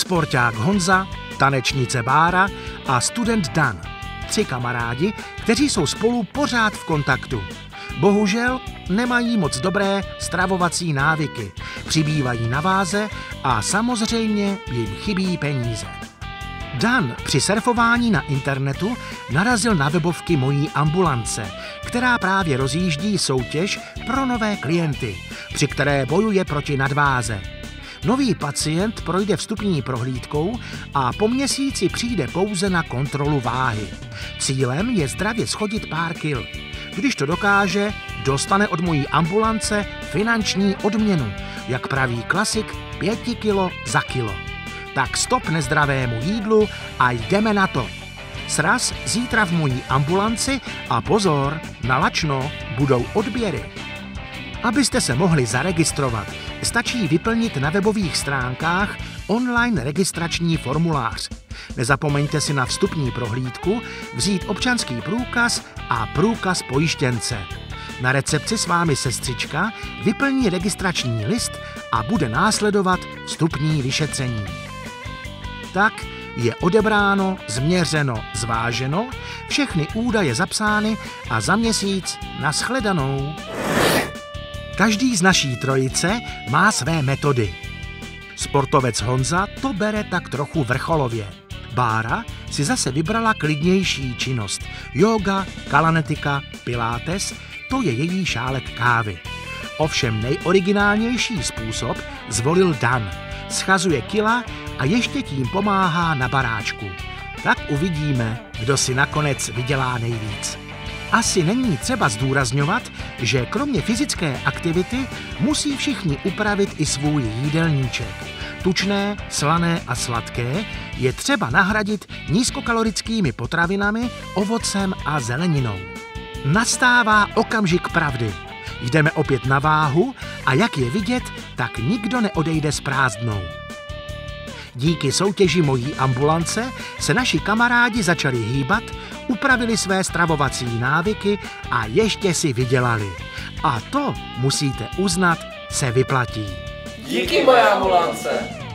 sporták Honza, tanečnice Bára a student Dan. 3 kamarádi, kteří jsou spolu pořád v kontaktu. Bohužel nemají moc dobré stravovací návyky, přibývají na váze a samozřejmě jim chybí peníze. Dan při surfování na internetu narazil na webovky Mojí ambulance, která právě rozjíždí soutěž pro nové klienty, při které bojuje proti nadváze. Nový pacient projde vstupní prohlídkou a po měsíci přijde pouze na kontrolu váhy. Cílem je zdravě schodit pár kil. Když to dokáže, dostane od Mojí ambulance finanční odměnu, jak praví klasik 5 kilo za kilo. Tak stop nezdravému jídlu a jdeme na to. Sraz zítra v Mojí ambulanci a pozor, na lačno budou odběry. Abyste se mohli zaregistrovat, stačí vyplnit na webových stránkách online registrační formulář. Nezapomeňte si na vstupní prohlídku vzít občanský průkaz a průkaz pojištěnce. Na recepci s vámi sestřička vyplní registrační list a bude následovat vstupní vyšetření. Tak je odebráno, změřeno, zváženo, všechny údaje zapsány a za měsíc nashledanou. Každý z naší trojice má své metody. Sportovec Honza to bere tak trochu vrcholově. Bára si zase vybrala klidnější činnost. Jóga, kalanetika, pilates, to je její šálek kávy. Ovšem nejoriginálnější způsob zvolil Dan. Schazuje kila a ještě tím pomáhá na baráčku. Tak uvidíme, kdo si nakonec vydělá nejvíc. Asi není třeba zdůrazňovat, že kromě fyzické aktivity musí všichni upravit i svůj jídelníček. Tučné, slané a sladké je třeba nahradit nízkokalorickými potravinami, ovocem a zeleninou. Nastává okamžik pravdy. Jdeme opět na váhu a jak je vidět, tak nikdo neodejde s prázdnou. Díky soutěži Mojí ambulance se naši kamarádi začali hýbat, upravili své stravovací návyky a ještě si vydělali. A to, musíte uznat, se vyplatí. Díky, Moje ambulance!